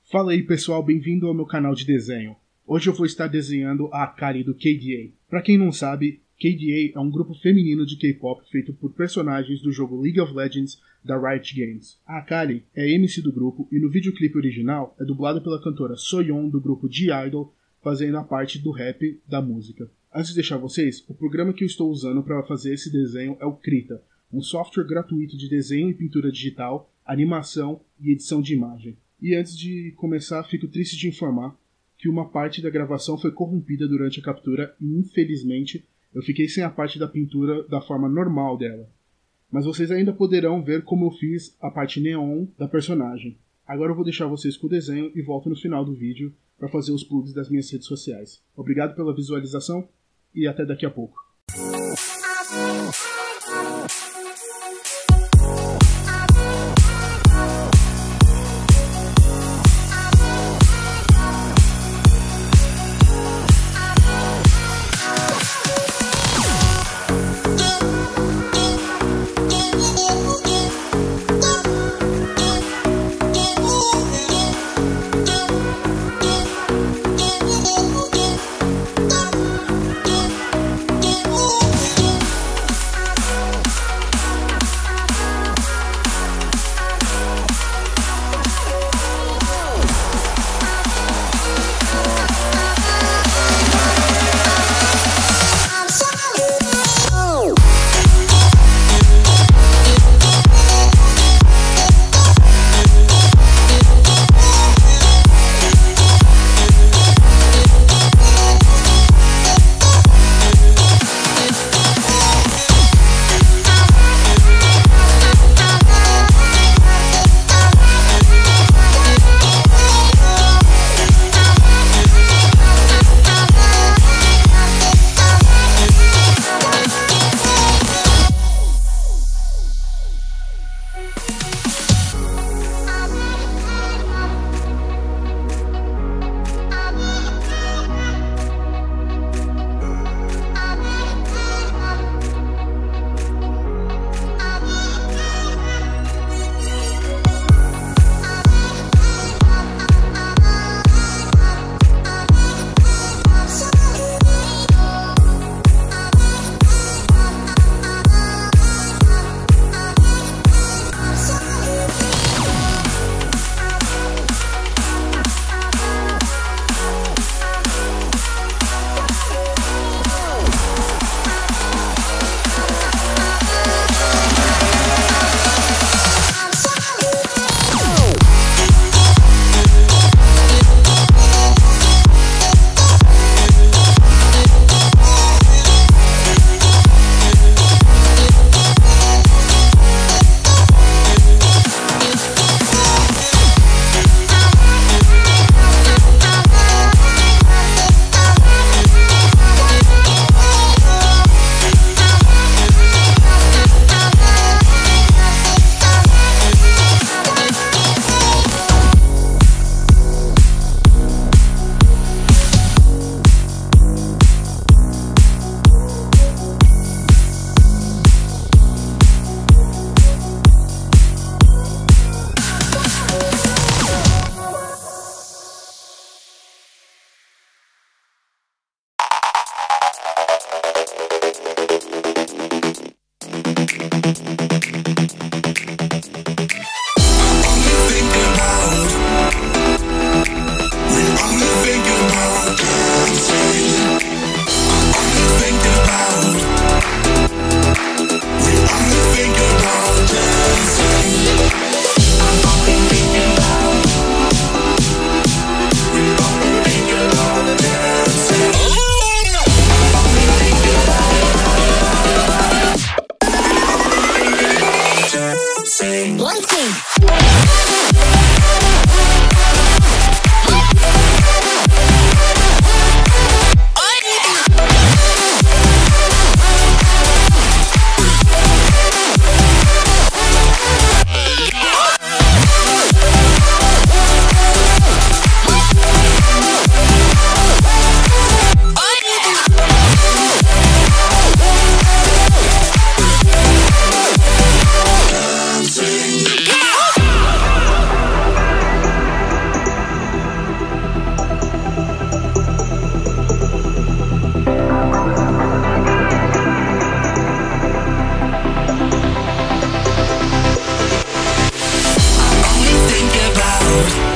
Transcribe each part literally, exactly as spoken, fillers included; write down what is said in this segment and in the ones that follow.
Fala aí pessoal, bem-vindo ao meu canal de desenho. Hoje eu vou estar desenhando a Akari do K D A. Pra quem não sabe, K D A é um grupo feminino de K-pop feito por personagens do jogo League of Legends da Riot Games. A Akari é M C do grupo e no videoclipe original é dublada pela cantora Soyeon do grupo G-Idol, fazendo a parte do rap da música. Antes de deixar vocês, o programa que eu estou usando para fazer esse desenho é o Krita, um software gratuito de desenho e pintura digital, animação e edição de imagem. E antes de começar, fico triste de informar que uma parte da gravação foi corrompida durante a captura e, infelizmente, eu fiquei sem a parte da pintura da forma normal dela. Mas vocês ainda poderão ver como eu fiz a parte neon da personagem. Agora eu vou deixar vocês com o desenho e volto no final do vídeo para fazer os plugs das minhas redes sociais. Obrigado pela visualização e até daqui a pouco.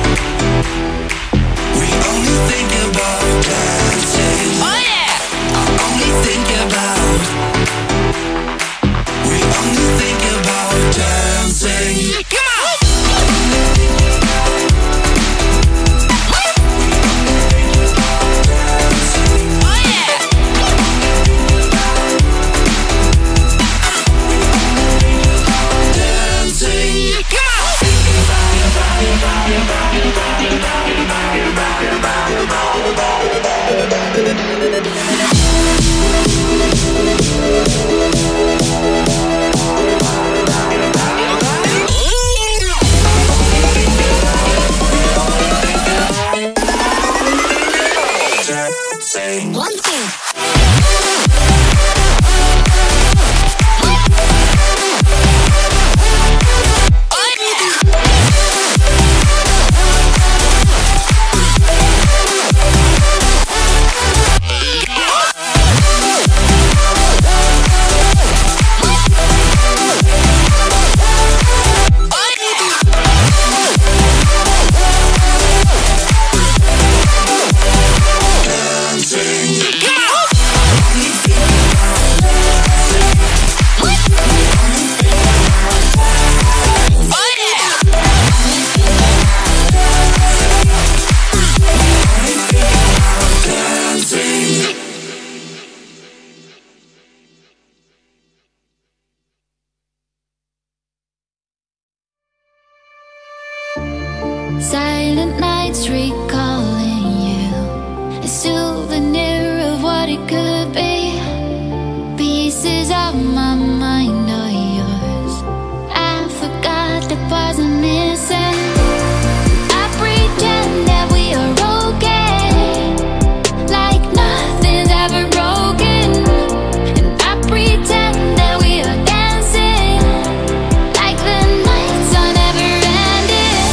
Silent nights recalling you, a souvenir of what it could be. Pieces of my mind are yours. I forgot the parts I'm missing. I pretend that we are okay, like nothing's ever broken. And I pretend that we are dancing, like the nights are never ending.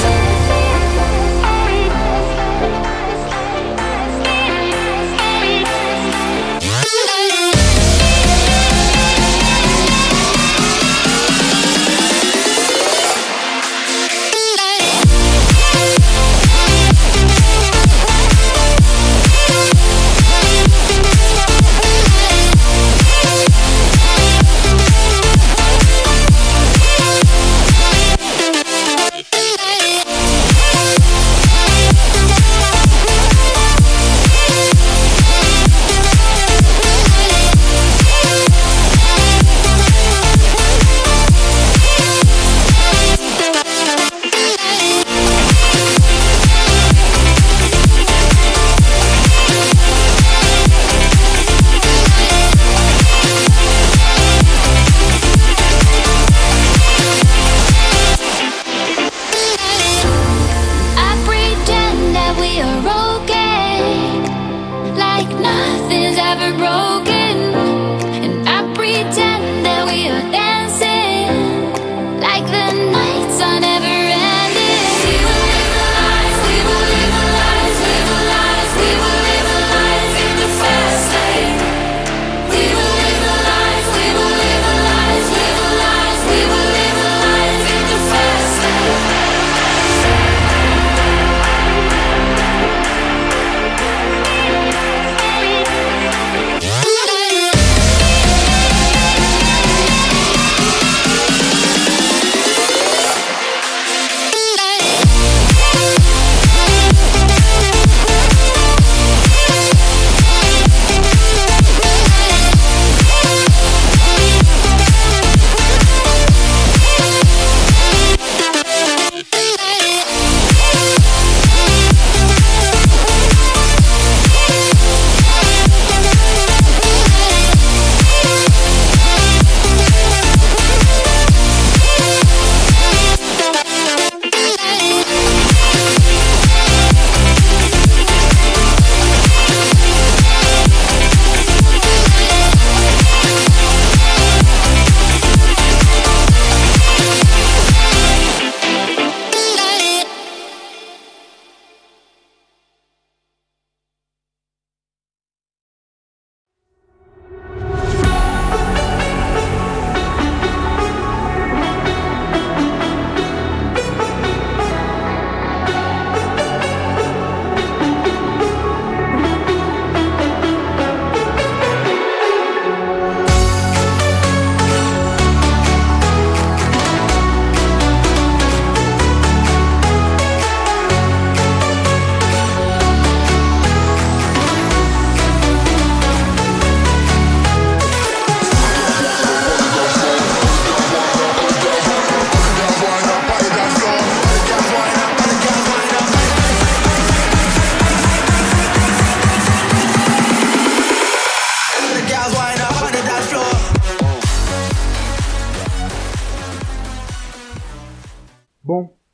Nothing's ever broken, and I pretend that we are dancing, like the nights are never ending. We will live the lives, we will live the lives, live the lives, we will live the lives in the fast lane. We will live the lives, we will live the lives, live the lives, we will live the lives in the fast lane.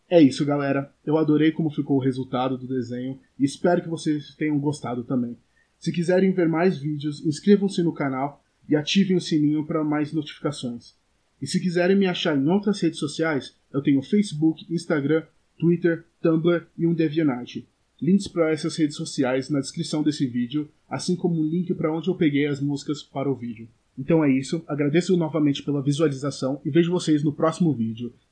É isso, galera. Eu adorei como ficou o resultado do desenho e espero que vocês tenham gostado também. Se quiserem ver mais vídeos, inscrevam-se no canal e ativem o sininho para mais notificações. E se quiserem me achar em outras redes sociais, eu tenho Facebook, Instagram, Twitter, Tumblr e um DeviantArt. Links para essas redes sociais na descrição desse vídeo, assim como um link para onde eu peguei as músicas para o vídeo. Então é isso, agradeço novamente pela visualização e vejo vocês no próximo vídeo.